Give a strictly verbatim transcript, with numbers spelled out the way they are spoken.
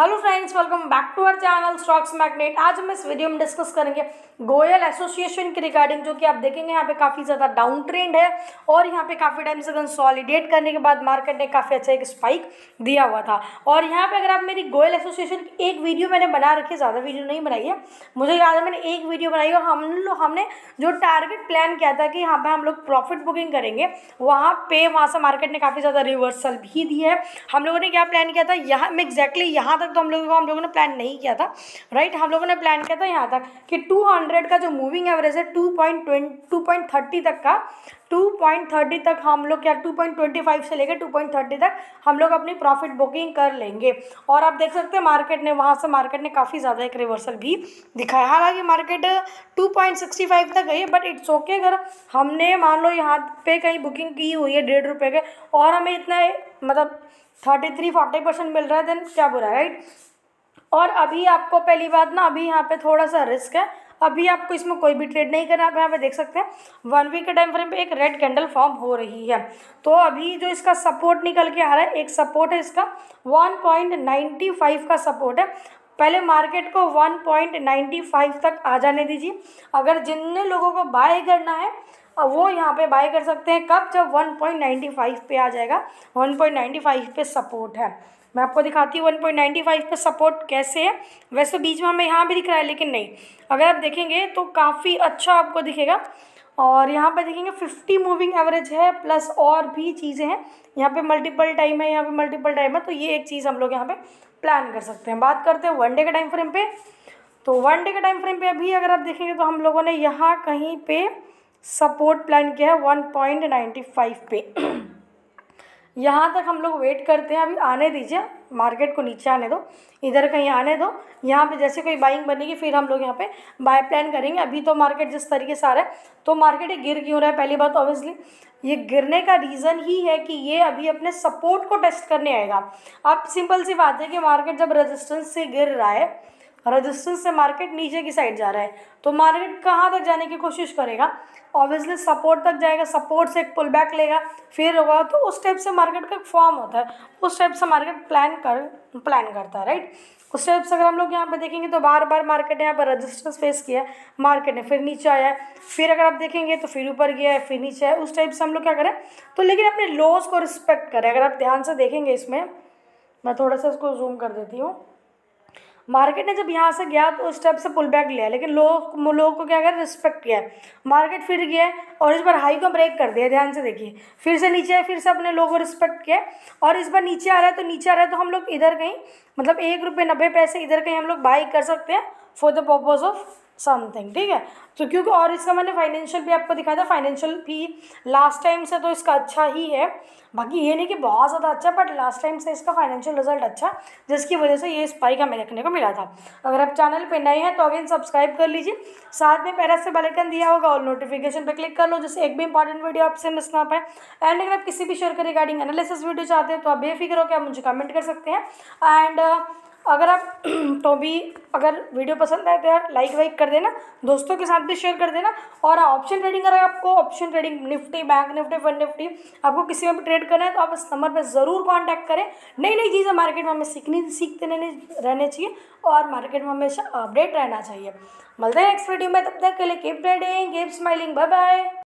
Hello friends, welcome back to our channel stocks magnet. आज हम इस वीडियो में डिस्कस करेंगे गोयल एसोसिएशन के रिगार्डिंग, जो कि आप देखेंगे यहाँ पे काफ़ी ज़्यादा डाउन ट्रेंड है और यहाँ पे काफ़ी टाइम से कंसोलिडेट करने के बाद मार्केट ने काफ़ी अच्छा एक स्पाइक दिया हुआ था। और यहाँ पे अगर आप मेरी गोयल एसोसिएशन की एक वीडियो मैंने बना रखी है, ज़्यादा वीडियो नहीं बनाई है, मुझे याद है मैंने एक वीडियो बनाई और हम लोग हमने जो टारगेट प्लान किया था कि यहाँ पे हम लोग प्रॉफिट बुकिंग करेंगे, वहाँ पे वहाँ से मार्केट ने काफ़ी ज़्यादा रिवर्सल भी दी है। हम लोगों ने क्या प्लान किया था, यहाँ में एग्जैक्टली यहाँ तक तो हम लोगों को हम लोगों ने प्लान नहीं किया था, राइट। हम लोगों ने प्लान किया था यहाँ तक कि टू हंड्रेड का जो मूविंग एवरेज है two point two point thirty तक का टू पॉइंट थर्टी तक हम लोग क्या टू पॉइंट ट्वेंटी फाइव से लेकर टू पॉइंट थर्टी तक हम लोग अपनी प्रॉफिट बुकिंग कर लेंगे। और आप देख सकते हैं मार्केट ने वहाँ से मार्केट ने काफ़ी ज़्यादा एक रिवर्सल भी दिखाया। हालांकि market two point sixty five तक गई है, बट इट्स ओके। अगर हमने मान लो यहाँ पे कहीं बुकिंग की हुई है डेढ़ रुपये के और हमें इतना मतलब थर्टी थ्री फोर्टी परसेंट मिल रहा है, देन क्या बुरा है, राइट। और अभी आपको पहली बात ना, अभी यहाँ पे थोड़ा सा रिस्क है, अभी आपको इसमें कोई भी ट्रेड नहीं करना। आप यहाँ पे देख सकते हैं वन वीक के टाइम फ्रेम पे एक रेड कैंडल फॉर्म हो रही है। तो अभी जो इसका सपोर्ट निकल के आ रहा है, एक सपोर्ट है इसका वन पॉइंट नाइन्टी फाइव का सपोर्ट है। पहले मार्केट को वन पॉइंट नाइन्टी फाइव तक आ जाने दीजिए। अगर जिन लोगों को बाय करना है वो यहाँ पे बाय कर सकते हैं। कब? जब वन पॉइंट नाइन्टी फाइव पे आ जाएगा। वन पॉइंट नाइन्टी फाइव पे सपोर्ट है, मैं आपको दिखाती हूँ वन पॉइंट नाइन्टी फाइव पे सपोर्ट कैसे है। वैसे तो बीच में हमें यहाँ भी दिख रहा है, लेकिन नहीं, अगर आप देखेंगे तो काफ़ी अच्छा आपको दिखेगा। और यहाँ पे देखेंगे फिफ्टी मूविंग एवरेज है, प्लस और भी चीज़ें हैं। यहाँ पे मल्टीपल टाइम है, यहाँ पे मल्टीपल टाइम है, तो ये एक चीज़ हम लोग यहाँ पे प्लान कर सकते हैं। बात करते हैं वन डे के टाइम फ्रेम पे। तो वन डे के टाइम फ्रेम पे अभी अगर आप देखेंगे तो हम लोगों ने यहाँ कहीं पे सपोर्ट प्लान किया है वन पॉइंट नाइन्टी फाइव पे। यहाँ तक हम लोग वेट करते हैं, अभी आने दीजिए, मार्केट को नीचे आने दो, इधर कहीं आने दो। यहाँ पे जैसे कोई बाइंग बनेगी फिर हम लोग यहाँ पे बाय प्लान करेंगे। अभी तो मार्केट जिस तरीके से आ रहा है, तो मार्केट ये गिर क्यों रहा है? पहली बात ऑब्वियसली ये गिरने का रीज़न ही है कि ये अभी अपने सपोर्ट को टेस्ट करने आएगा। अब सिंपल सी बात है कि मार्केट जब रेजिस्टेंस से गिर रहा है, रेजिस्टेंस से मार्केट नीचे की साइड जा रहा है, तो मार्केट कहाँ तक जाने की कोशिश करेगा? ऑब्वियसली सपोर्ट तक जाएगा, सपोर्ट से एक पुल बैक लेगा, फिर होगा, तो उस टाइप से मार्केट का फॉर्म होता है, उस टाइप से मार्केट प्लान कर प्लान करता है, राइट। उस टाइप से अगर हम लोग यहाँ पे देखेंगे तो बार बार मार्केट ने यहाँ पर रेजिस्टेंस फेस किया है, मार्केट ने फिर नीचे आया है, फिर अगर आप देखेंगे तो फिर ऊपर गया है, फिर नीचे है। उस टाइप से हम लोग क्या करें तो, लेकिन अपने लॉस को रिस्पेक्ट करें। अगर आप ध्यान से देखेंगे इसमें, मैं थोड़ा सा इसको जूम कर देती हूँ, मार्केट ने जब यहाँ से गया तो उस टाइप से पुल बैक लिया, लेकिन लोग लोगों को क्या कर रिस्पेक्ट किया है। मार्केट फिर गया है और इस बार हाई को ब्रेक कर दिया, ध्यान से देखिए, फिर से नीचे है, फिर से अपने लोगों को रिस्पेक्ट किया और इस बार नीचे आ रहा है। तो नीचे आ रहा है तो हम लोग इधर कहीं मतलब एक रुपये नब्बे पैसे इधर कहीं हम लोग बाई कर सकते हैं for the purpose of something, ठीक है। तो क्योंकि और इसका मैंने फाइनेंशियल भी आपको दिखाया था, फाइनेंशियल भी लास्ट टाइम से तो इसका अच्छा ही है, बाकी ये नहीं कि बहुत ज़्यादा अच्छा, बट लास्ट टाइम से इसका फाइनेंशियल रिजल्ट अच्छा, जिसकी वजह से ये स्पाइक हमें देखने को मिला था। अगर आप चैनल पे नए हैं तो अगेन सब्सक्राइब कर लीजिए, साथ में पैरा से बेल आइकन दिया होगा और नोटिफिकेशन पे क्लिक कर लो, जिससे एक भी इंपॉर्टेंट वीडियो आपसे मिस ना पाए। एंड अगर आप किसी भी शेयर के रिगार्डिंग एनालिसिस वीडियो चाहते हैं तो आप बेफिक्र होकर आप मुझे कमेंट कर सकते हैं। एंड अगर आप तो भी अगर वीडियो पसंद आए तो यार लाइक वाइक कर देना, दोस्तों के साथ भी शेयर कर देना। और ऑप्शन ट्रेडिंग अगर आपको option trading nifty, bank nifty, fund nifty आपको किसी में भी ट्रेड करना है तो आप इस नंबर पर ज़रूर कांटेक्ट करें। नई नई चीज़ें मार्केट में हमें सीखनी सीखते रहने रहने चाहिए और मार्केट में हमेशा अपडेट रहना चाहिए। मिलते हैं नेक्स्ट वीडियो में, तब तक के लिए keep trading, keep smiling, bye bye.